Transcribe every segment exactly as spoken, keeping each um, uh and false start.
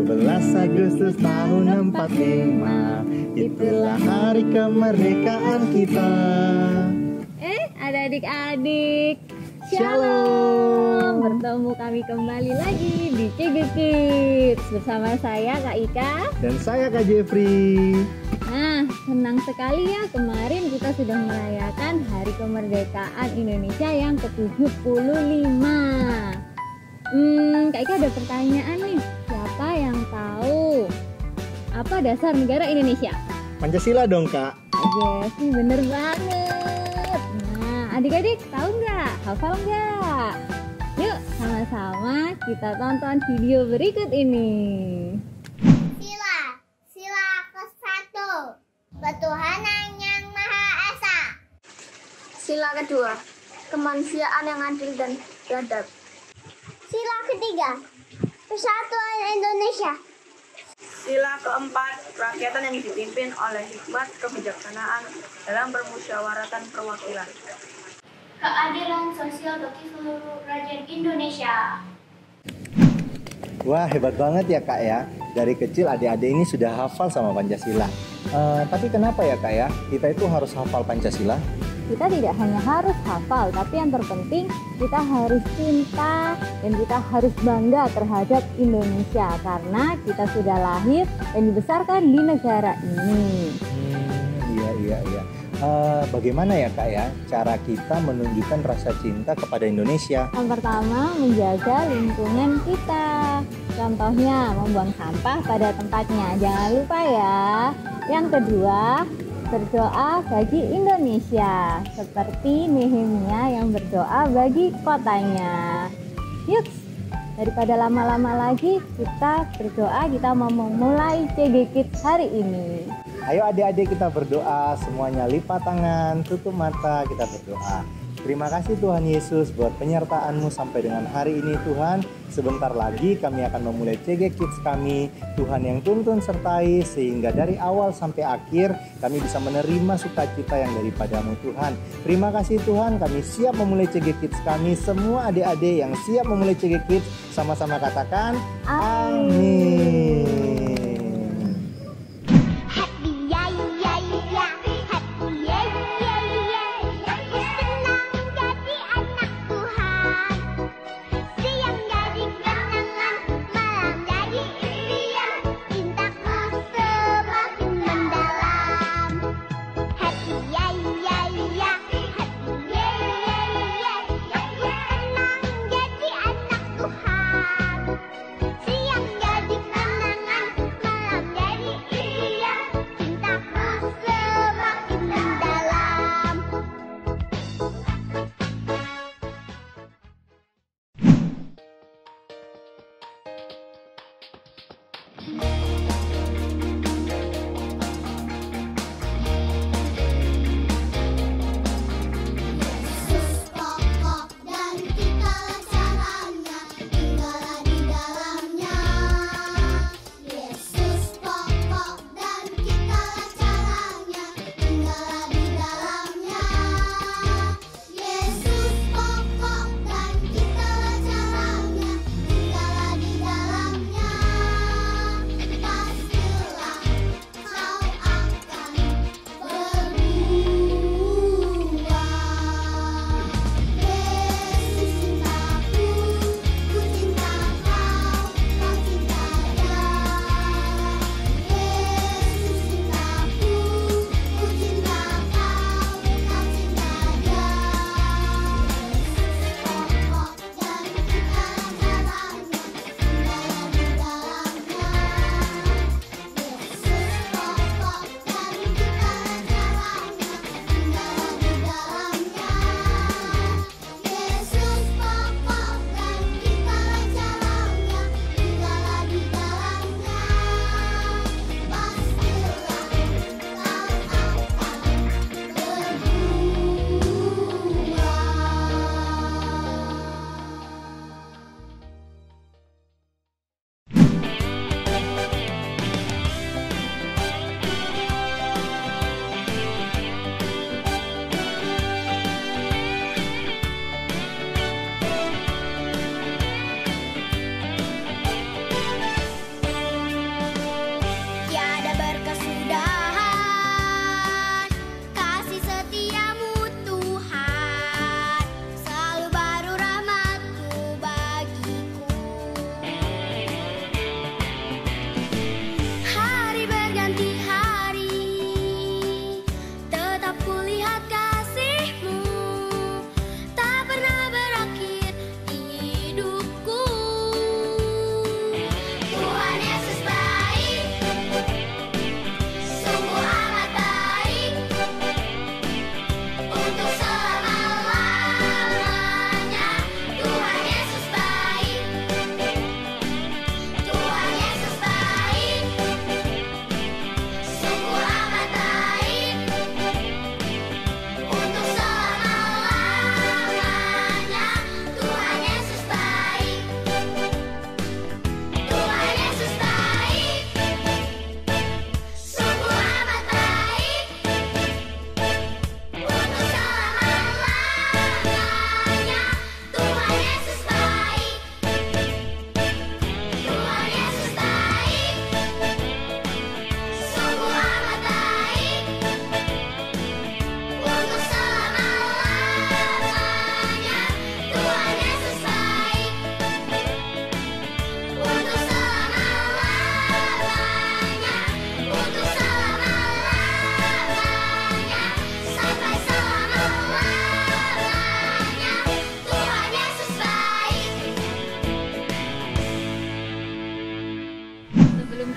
sebelas Agustus tahun empat puluh lima, itulah hari kemerdekaan kita. Eh, ada adik-adik. Shalom. Bertemu kami kembali lagi di C G Kids bersama saya Kak Ika dan saya Kak Jeffrey. Nah, senang sekali ya, kemarin kita sudah merayakan Hari Kemerdekaan Indonesia yang ke tujuh puluh lima. Hmm, Kak Ika ada pertanyaan nih. Siapa yang tahu apa dasar negara Indonesia? Pancasila dong, Kak. Yes, bener banget. Nah, adik-adik tahu nggak? Hafal nggak? Yuk, sama-sama kita tonton video berikut ini. Sila, sila ke satu, ketuhanan yang Maha Esa. Sila kedua, kemanusiaan yang adil dan beradab. Sila ketiga, persatuan Indonesia. Sila keempat, kerakyatan yang dipimpin oleh hikmat kebijaksanaan dalam permusyawaratan perwakilan. Keadilan sosial bagi seluruh rakyat Indonesia. Wah, hebat banget ya, Kak ya. Dari kecil adik-adik ini sudah hafal sama Pancasila. Uh, tapi kenapa ya, Kak ya? Kita itu harus hafal Pancasila? Kita tidak hanya harus hafal, tapi yang terpenting kita harus cinta dan kita harus bangga terhadap Indonesia karena kita sudah lahir dan dibesarkan di negara ini. Hmm, iya, iya, iya. Uh, bagaimana ya, Kak ya, cara kita menunjukkan rasa cinta kepada Indonesia? Yang pertama, menjaga lingkungan kita. Contohnya, membuang sampah pada tempatnya. Jangan lupa ya. Yang kedua, berdoa bagi Indonesia, seperti Nehemia yang berdoa bagi kotanya. Yuk, daripada lama-lama lagi, kita berdoa, kita mau memulai C G Kids hari ini. Ayo adik-adik kita berdoa, semuanya lipat tangan, tutup mata, kita berdoa. Terima kasih Tuhan Yesus buat penyertaan-Mu sampai dengan hari ini Tuhan. Sebentar lagi kami akan memulai C G Kids kami. Tuhan yang tuntun sertai sehingga dari awal sampai akhir kami bisa menerima sukacita yang daripada-Mu Tuhan. Terima kasih Tuhan, kami siap memulai C G Kids kami. Semua adik-adik yang siap memulai C G Kids sama-sama katakan amin.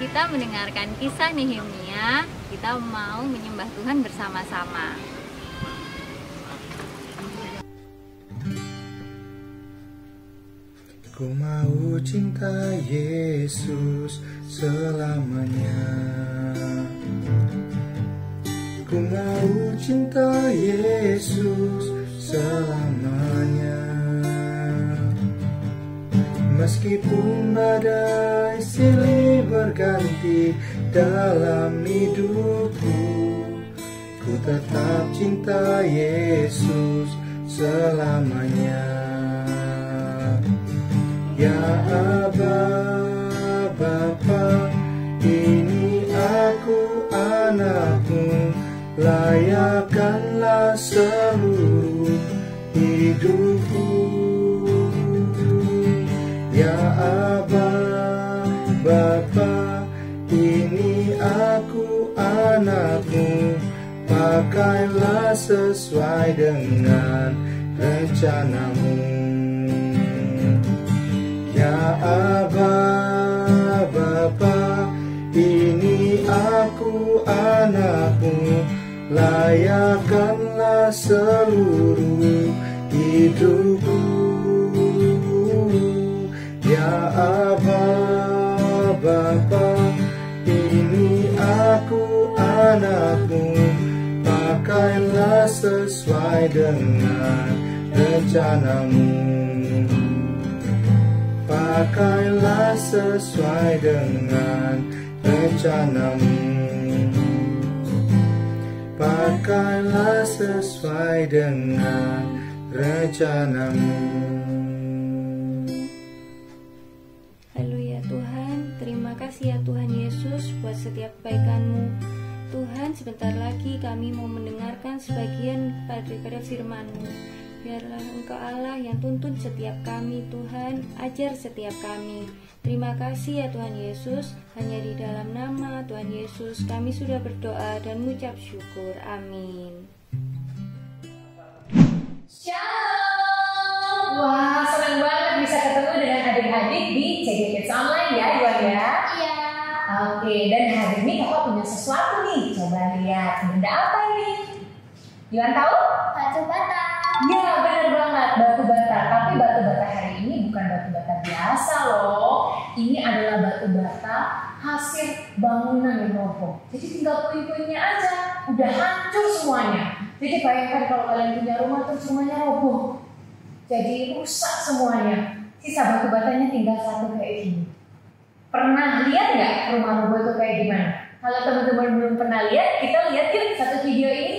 kita mendengarkan kisah Nehemia, kita mau menyembah Tuhan bersama-sama. Ku mau cinta Yesus selamanya. Ku mau cinta Yesus selamanya. Meskipun badai silih berganti dalam hidupku, ku tetap cinta Yesus selamanya. Ya Aba, Bapa, ini aku anakmu, layakkanlah seluruh hidupku. Ya Aba, Bapa, ini aku anakmu, pakailah sesuai dengan rencanamu. Ya Aba, Bapa, ini aku anakmu, layakkanlah seluruh hidupku. Ya Aba, Bapa, ini aku anakmu, pakailah sesuai dengan rencanamu. Pakailah sesuai dengan rencanamu. Pakailah sesuai dengan rencanamu. Haleluya Tuhan, terima kasih ya Tuhan Yesus buat setiap kebaikan-Mu. Tuhan, sebentar lagi kami mau mendengarkan sebagian daripada firman-Mu. Biarlah Engkau Allah yang tuntun setiap kami, Tuhan, ajar setiap kami. Terima kasih ya Tuhan Yesus, hanya di dalam nama Tuhan Yesus kami sudah berdoa dan mengucap syukur. Amin. Shalom. Wah, senang banget bisa ketemu dengan adik-adik di C G Kids Online ya, Yuan ya. Iya. Oke, dan hari ini kakak punya sesuatu nih. Coba lihat, benda apa ini? Yuan tahu? Batu bata. Ya, benar banget, batu bata. Tapi batu bata hari ini bukan batu bata biasa loh. Ini adalah batu bata hasil bangunan yang roboh. Jadi tinggal puing-puingnya aja, udah hancur semuanya. Jadi bayangkan kalau kalian punya rumah terus rumahnya roboh, jadi rusak semuanya. Sisa batu batanya tinggal satu kayak gini. Pernah lihat nggak rumah roboh itu kayak gimana? Kalau teman-teman belum pernah lihat, kita lihat yuk satu video ini.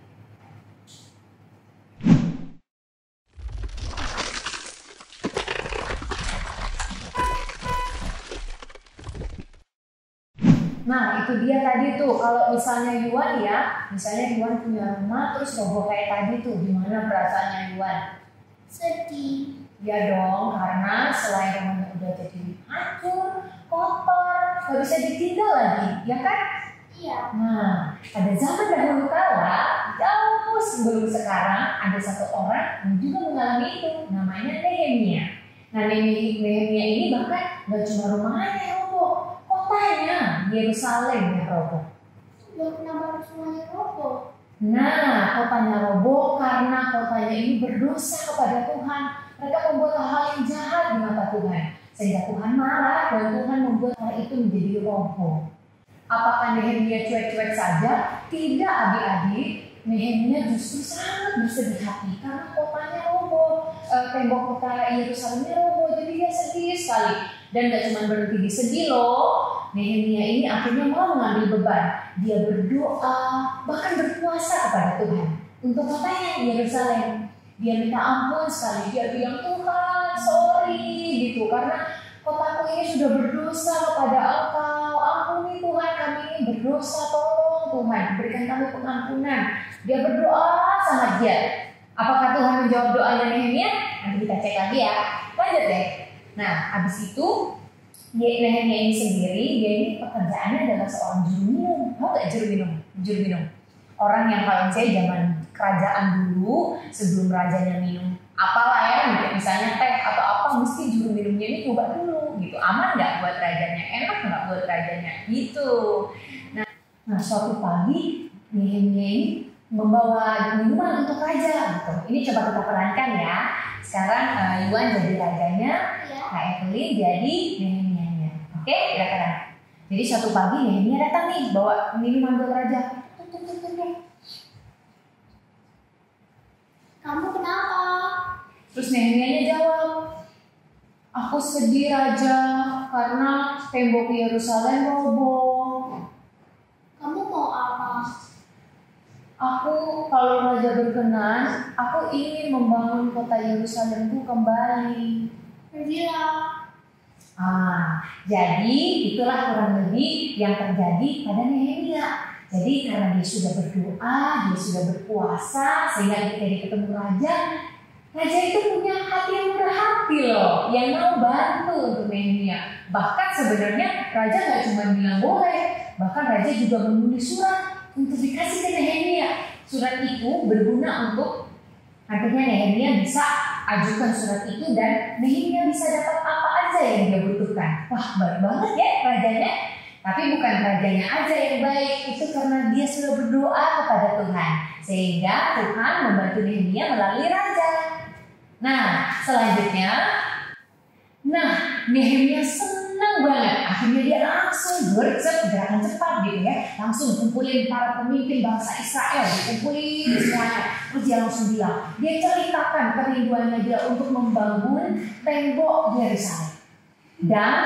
Nah, itu dia tadi tuh, kalau misalnya Yuan ya, misalnya Yuan punya rumah terus roboh kayak tadi tuh, gimana perasaannya Yuan? Sedih. Ya dong, karena selain rumahnya udah jadi hancur, kotor, gak bisa ditinggal lagi, ya kan? Iya. Nah, pada zaman dahulu kala, jauh sebelum sekarang, ada satu orang yang juga mengalami itu, namanya Nehemia. Nah, Nehemia ini bahkan gak cuma rumahnya yang roboh, kotanya Yerusalem yang roboh. Loh, kenapa semuanya roboh? Nah, kotanya roboh karena kotanya ini berdosa kepada Tuhan. Mereka membuat hal yang jahat di mata Tuhan, sehingga Tuhan marah dan Tuhan membuat hal itu menjadi roboh. Apakah Nehemia cuek-cuek saja? Tidak, adik-adik. Nehemia justru sangat bersedih hati karena kotanya roboh, e, tembok kota Yerusalemnya roboh, jadi dia sedih sekali. Dan gak cuma berhenti di sedih loh, Nehemia ini akhirnya mau mengambil beban. Dia berdoa, bahkan berpuasa kepada Tuhan untuk kotanya Yerusalem. Dia minta ampun sekali, dia bilang, Tuhan sorry gitu, karena kotaku ini sudah berdosa kepada Engkau. Ampuni Tuhan, kami ini berdosa, tolong Tuhan, berikan kami pengampunan. Dia berdoa sangat giat. Apakah Tuhan menjawab doanya Nehemia? Nanti kita cek lagi ya. Lanjut deh. Nah, habis itu Nehemia ini sendiri, dia ini pekerjaannya adalah seorang juru minum. Tahu nggak juru minum? Juru minum. Orang yang kalau saya zaman kerajaan dulu, sebelum rajanya minum apalah ya, misalnya teh atau apa, mesti juru minumnya ini coba dulu gitu. Aman nggak buat rajanya? Enak nggak buat buat rajanya gitu. Nah, nah suatu pagi Nehemia ini membawa minuman untuk raja gitu. Ini coba kita perankan ya. Sekarang uh, Yuan jadi rajanya, Kak Evelyn jadi Nehemia-nya. Oke, silakan. Jadi suatu pagi Nehemia datang nih bawa minuman buat raja. Tuk, tuk, tuk, tuk. Kamu kenapa? Terus Nehemia-nya jawab, aku sedih raja karena tembok Yerusalem roboh. Kamu mau apa? Aku kalau raja berkenan, aku ingin membangun kota Yerusalemku kembali. Pergilah. Ah, jadi itulah kurang lebih yang terjadi pada Nehemia. Jadi karena dia sudah berdoa, dia sudah berpuasa, sehingga ketika dia ketemu raja, raja itu punya hati yang murah hati loh, yang mau bantu untuk Nehemia. Bahkan sebenarnya raja nggak cuma bilang boleh, bahkan raja juga menulis surat untuk dikasih ke Nehemia. Surat itu berguna untuk artinya Nehemia bisa ajukan surat itu dan Nehemia bisa dapat apa aja yang dia butuhkan. Wah, baik banget ya rajanya. Tapi bukan rajanya aja yang baik, itu karena dia sudah berdoa kepada Tuhan, sehingga Tuhan membantu Nehemia melalui raja. Nah, selanjutnya, nah Nehemia senang banget. Akhirnya dia langsung gercep, gerakan cepat gitu ya, langsung kumpulin para pemimpin bangsa Israel, dikumpulin semuanya. Terus dia langsung bilang, dia ceritakan kerinduannya dia untuk membangun tembok Yerusalem. Dan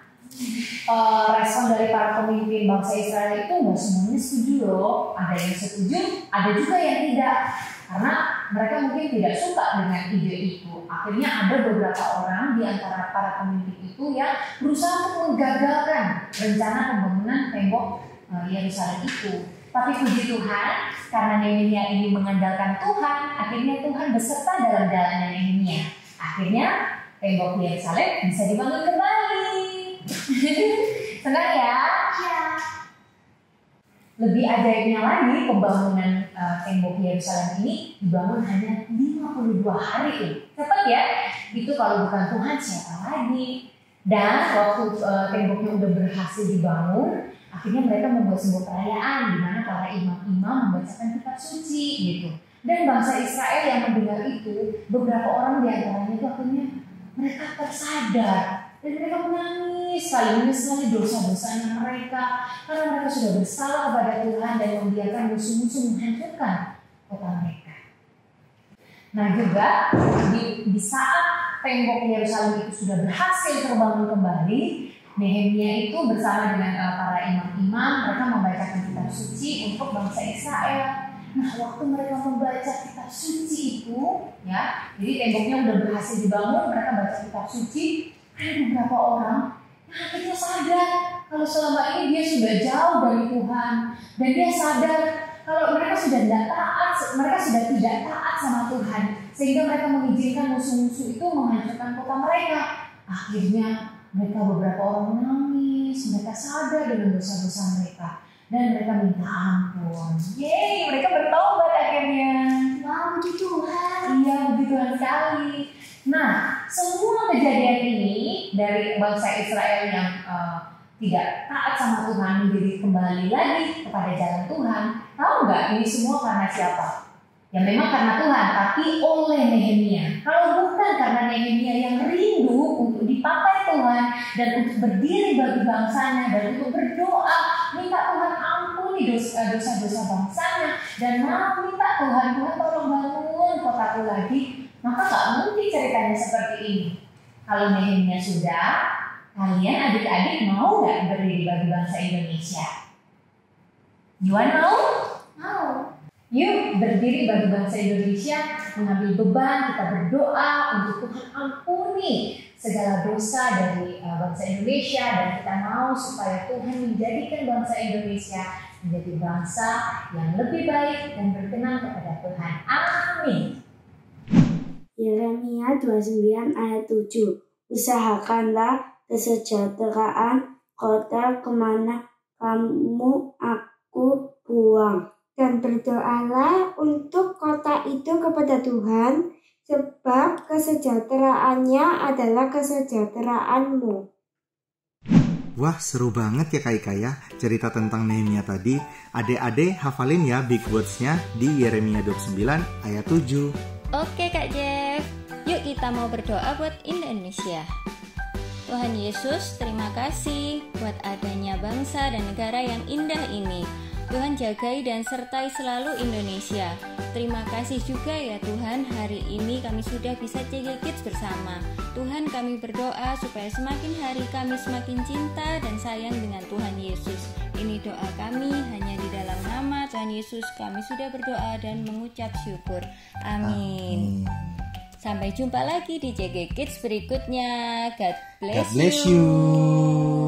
Uh, respon dari para pemimpin bangsa Israel itu nggak semuanya setuju loh. Ada yang setuju, ada juga yang tidak, karena mereka mungkin tidak suka dengan ide itu. Akhirnya ada beberapa orang di antara para pemimpin itu yang berusaha untuk menggagalkan rencana pembangunan tembok uh, Yerusalem itu. Tapi puji Tuhan, karena Nehemia ini mengandalkan Tuhan, akhirnya Tuhan beserta dalam jalannya Nehemia. Akhirnya tembok Yerusalem bisa dibangun kembali. Senang ya? Ya. Lebih ajaibnya lagi, pembangunan uh, tembok Yerusalem ini dibangun hanya lima puluh dua hari. Cepat ya? Itu kalau bukan Tuhan siapa lagi? Dan waktu uh, temboknya udah berhasil dibangun, akhirnya mereka membuat sebuah perayaan di mana para imam-imam membacakan kitab suci gitu. Dan bangsa Israel yang mendengar itu, beberapa orang di antaranya itu akhirnya mereka tersadar. Dan mereka menangis, saling menyesali dosa-dosanya mereka, karena mereka sudah bersalah kepada Tuhan dan membiarkan musuh-musuh menghancurkan kota mereka. Nah juga di, di saat tembok Yerusalem itu sudah berhasil terbangun kembali, Nehemia itu bersama dengan uh, para imam-imam mereka membacakan kitab suci untuk bangsa Israel. Nah waktu mereka membaca kitab suci itu, ya, jadi temboknya udah berhasil dibangun, mereka baca kitab suci. Ada beberapa orang yang akhirnya sadar kalau selama ini dia sudah jauh dari Tuhan, dan dia sadar kalau mereka sudah tidak taat, mereka sudah tidak taat sama Tuhan, sehingga mereka mengizinkan musuh-musuh itu menghancurkan kota mereka. Akhirnya mereka beberapa orang menangis, mereka sadar dengan dosa-dosa mereka dan mereka minta ampun. Yeay, mereka bertobat akhirnya. Wah, puji Tuhan. Iya, puji Tuhan sekali. Nah, semua kejadian ini dari bangsa Israel yang uh, tidak taat sama Tuhan menjadi kembali lagi kepada jalan Tuhan. Tahu nggak ini semua karena siapa? Ya memang karena Tuhan, tapi oleh Nehemia. Kalau bukan karena Nehemia yang rindu untuk dipakai Tuhan dan untuk berdiri bagi bangsanya dan untuk berdoa, minta Tuhan ampuni dosa-dosa bangsanya dan mau minta Tuhan, Tuhan tolong bangun kotaku lagi, maka nggak mungkin ceritanya seperti ini. Kalau Nehemia sudah, kalian adik-adik mau nggak berdiri bagi bangsa Indonesia? Yuan mau? Mau. Yuk berdiri bagi bangsa Indonesia, mengambil beban, kita berdoa untuk Tuhan ampuni segala dosa dari uh, bangsa Indonesia, dan kita mau supaya Tuhan menjadikan bangsa Indonesia menjadi bangsa yang lebih baik dan berkenan kepada Tuhan. Amin. Yeremia dua puluh sembilan ayat tujuh. Usahakanlah kesejahteraan kota kemana kamu aku buang, dan berdoalah untuk kota itu kepada Tuhan, sebab kesejahteraannya adalah kesejahteraanmu. Wah, seru banget ya Kak Ika ya cerita tentang Nehemia tadi. Adik-adik hafalin ya big words-nya di Yeremia dua puluh sembilan ayat tujuh. Oke Kak Jeff, yuk kita mau berdoa buat Indonesia. Tuhan Yesus, terima kasih buat adanya bangsa dan negara yang indah ini. Tuhan jagai dan sertai selalu Indonesia. Terima kasih juga ya Tuhan, hari ini kami sudah bisa C G Kids bersama. Tuhan, kami berdoa supaya semakin hari kami semakin cinta dan sayang dengan Tuhan Yesus. Ini doa kami, hanya di dalam nama Tuhan Yesus kami sudah berdoa dan mengucap syukur. Amin. Sampai jumpa lagi di C G Kids berikutnya. God bless, God bless you.